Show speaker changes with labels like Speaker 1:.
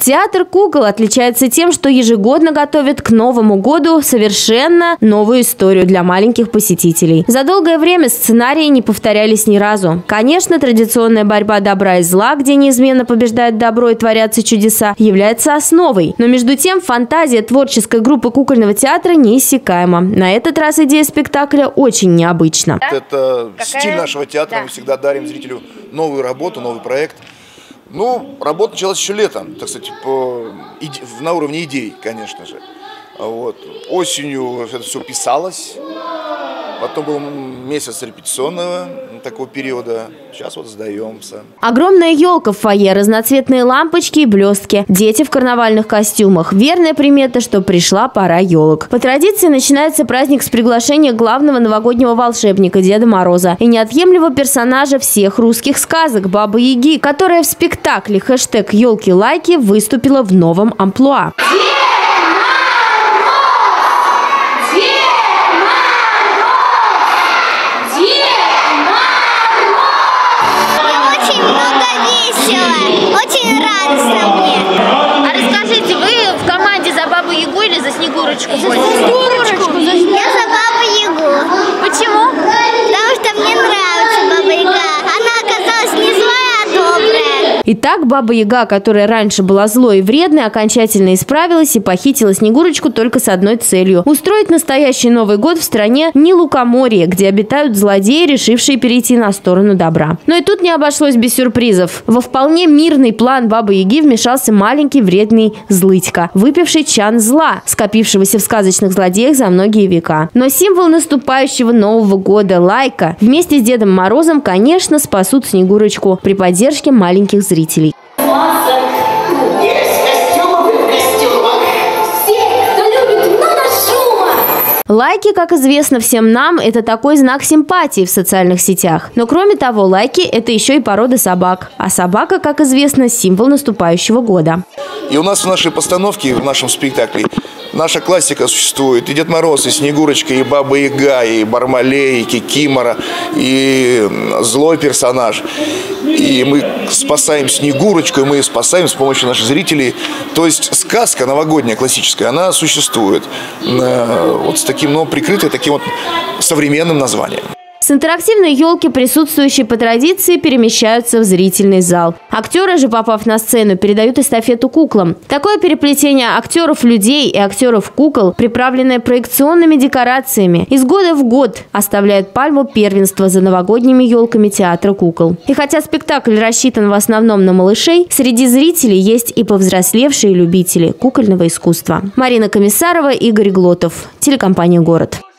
Speaker 1: Театр кукол отличается тем, что ежегодно готовит к Новому году совершенно новую историю для маленьких посетителей. За долгое время сценарии не повторялись ни разу. Конечно, традиционная борьба добра и зла, где неизменно побеждает добро и творятся чудеса, является основой. Но между тем фантазия творческой группы кукольного театра неиссякаема. На этот раз идея спектакля очень необычна.
Speaker 2: Это стиль нашего театра. Мы всегда дарим зрителю новую работу, новый проект. Ну, работа началась еще летом, так сказать, на уровне идей, конечно же. Вот. Осенью это все писалось, потом был месяц репетиционного такого периода, сейчас вот сдаемся.
Speaker 1: Огромная елка в фойе, разноцветные лампочки и блестки, дети в карнавальных костюмах. Верная примета, что пришла пора елок. По традиции начинается праздник с приглашения главного новогоднего волшебника Деда Мороза и неотъемлемого персонажа всех русских сказок Бабы Яги, которая в спектакле #елки-лайки выступила в новом амплуа.
Speaker 3: Очень радостно мне.
Speaker 1: А расскажите, вы в команде за Бабу Ягу или за Снегурочку?
Speaker 3: За Снегурочку. Я за Бабу Ягу.
Speaker 1: Почему?
Speaker 3: Потому что мне нравится Баба Яга. Она оказалась не злая, а добрая.
Speaker 1: Итак, Баба Яга, которая раньше была злой и вредной, окончательно исправилась и похитила Снегурочку только с одной целью – устроить настоящий Новый год в стране Нилукоморье, где обитают злодеи, решившие перейти на сторону добра. Но и тут не обошлось без сюрпризов. Во вполне мирный план Бабы Яги вмешался маленький вредный злыдька, выпивший чан зла, скопившегося в сказочных злодеях за многие века. Но символ наступающего Нового года – лайка вместе с Дедом Морозом, конечно, спасут Снегурочку при поддержке маленьких зрителей. Лайки, как известно всем нам, это такой знак симпатии в социальных сетях. Но кроме того, лайки – это еще и порода собак. А собака, как известно, символ наступающего года.
Speaker 2: И у нас в нашей постановке, в нашем спектакле, наша классика существует. И Дед Мороз, и Снегурочка, и Баба Яга, и Бармалей, и Кикимора, и злой персонаж. И мы спасаем Снегурочку, и мы ее спасаем с помощью наших зрителей. То есть сказка новогодняя, классическая, она существует. Вот с таким, но прикрытой таким вот современным названием.
Speaker 1: С интерактивной елки присутствующие по традиции перемещаются в зрительный зал. Актеры же, попав на сцену, передают эстафету куклам. Такое переплетение актеров-людей и актеров-кукол, приправленное проекционными декорациями, из года в год оставляет пальму первенства за новогодними елками театра кукол. И хотя спектакль рассчитан в основном на малышей, среди зрителей есть и повзрослевшие любители кукольного искусства. Марина Комиссарова, Игорь Глотов, телекомпания «Город».